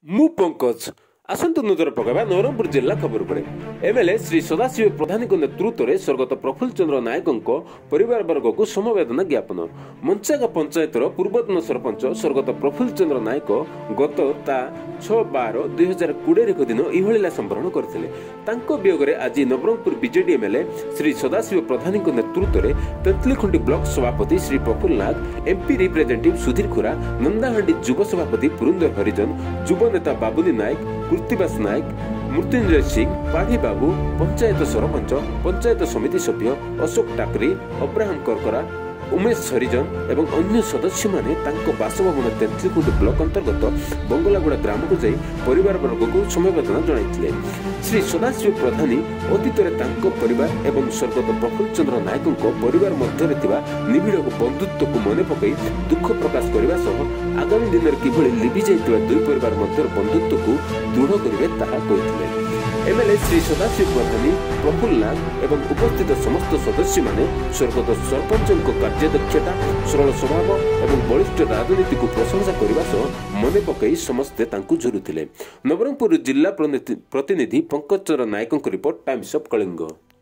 ମୁଁ ପଙ୍କଜ ଆସନ୍ତୁ ନଜର ପକାଇବା ନବରଙ୍ଗପୁର ଜିଲ୍ଲା ଖବର ଉପରେ। ଏମଏଲଏ ଶ୍ରୀ ସଦାଶିବ ପ୍ରଧାନଙ୍କ ନେତୃତ୍ୱରେ ସ୍ୱର୍ଗତ ପ୍ରଫୁଲ୍ଲ ଚନ୍ଦ୍ର ନାୟକଙ୍କ ପରିବାର ବର୍ଗକୁ ସମବେଦନା ଜ୍ଞାପନ। ମଞ୍ଚାଗାଁ ପଞ୍ଚାୟତର ପୂର୍ବତନ ସରପଞ୍ଚ ସ୍ୱର୍ଗତ ପ୍ରଫୁଲ୍ଲ ଚନ୍ଦ୍ର ନାୟକ ଗତ ତା 6/12/2020 ଦିନ ଇହଲୀଳା ସମ୍ବରଣ କରିଥିଲେ। ତାଙ୍କ ବିୟୋଗରେ ଆଜି ନବରଙ୍ଗପୁର ବିଜେଡି ଏମଏଲଏ ଶ୍ରୀ ସଦାଶିବ ପ୍ରଧାନଙ୍କ ନେତୃତ୍ୱରେ ତେନ୍ତୁଳିଖୁଣ୍ଟି ବ୍ଲକ ସଭାପତି ଶ୍ରୀ ପ୍ରଫୁଲ୍ଲ ନାଗ, ଏମ୍ପି ରିପ୍ରେଜେଣ୍ଟେଟିଭ୍ ସୁଧୀର ଖୁରା, ନନ୍ଦାହାଣ୍ଡି ଯୁବ ସଭାପତି ପୁରୁନ୍ଦର ହରିଜନ, ଯୁବ ନେତା ବାବୁଲି ନାୟକ, କୃତିବାସ ନାୟକ, ମୃତ୍ୟୁଞ୍ଜୟ ସିଂ, ପାଢୀ ବାବୁ, ପଞ୍ଚାୟତ ସରପଞ୍ଚ, ପଞ୍ଚାୟତ ସମିତି ସଭ୍ୟ ଅଶୋକ ଟାକରି, ଅବ୍ରାହମ କରକରା, ଉମେଶ ହରିଜନ ଏବଂ ଅନ୍ୟ ସଦସ୍ୟମାନେ ତାଙ୍କ ବାସଭବନ ତେନ୍ତୁଳିଖୁଣ୍ଟି ବ୍ଲକ ଅନ୍ତର୍ଗତ ବଙ୍ଗଲାଗୁଡ଼ା ଗ୍ରାମକୁ ଯାଇ ପରିବାର ବର୍ଗକୁ ସମବେଦନା ଜଣାଇଥିଲେ। ଶ୍ରୀ ସଦାଶିବ ପ୍ରଧାନୀ ଅତୀତରେ ତାଙ୍କ ପରିବାର ଏବଂ ସ୍ୱର୍ଗତ ପ୍ରଫୁଲ୍ଲ ଚନ୍ଦ୍ର ନାୟକଙ୍କ ପରିବାର ମଧ୍ୟରେ ଥିବା ନିବିଡ଼ ବନ୍ଧୁତ୍ୱକୁ ମନେ ପକାଇ ଦୁଃଖ ପ୍ରକାଶ କରିବା ସହ ଆଗାମୀ ଦିନରେ କିଭଳି ଲିଭି ଯାଇଥିବା ଦୁଇ ପରିବାର ମଧ୍ୟର ବନ୍ଧୁତ୍ୱକୁ ଦୃଢ଼ କରିବେ ତାହା କହିଥିଲେ। ଏମଏଲଏ ଶ୍ରୀ ସଦାଶିବ ପ୍ରଧାନୀ, ପ୍ରଫୁଲ୍ଲ ନାଗ ଏବଂ ଉପସ୍ଥିତ ସମସ୍ତ ସଦସ୍ୟମାନେ ସ୍ୱର୍ଗତ ସରପଞ୍ଚଙ୍କ କାର୍ଯ୍ୟଦକ୍ଷତା, ସରଳ ସ୍ୱଭାବ ଏବଂ ବଳିଷ୍ଠ ରାଜନୀତିକୁ ପ୍ରଶଂସା କରିବା ସହ ମନେ ପକାଇ ସମସ୍ତେ ତାଙ୍କୁ ଝୁରୁଥିଲେ। ନବରଙ୍ଗପୁର ଜିଲ୍ଲା ପ୍ରତିନିଧି ପଙ୍କଜ ଚନ୍ଦ୍ର ନାୟକଙ୍କ ରିପୋର୍ଟ, ଟାଇମ୍ସ ଅଫ୍ କଳିଙ୍ଗ।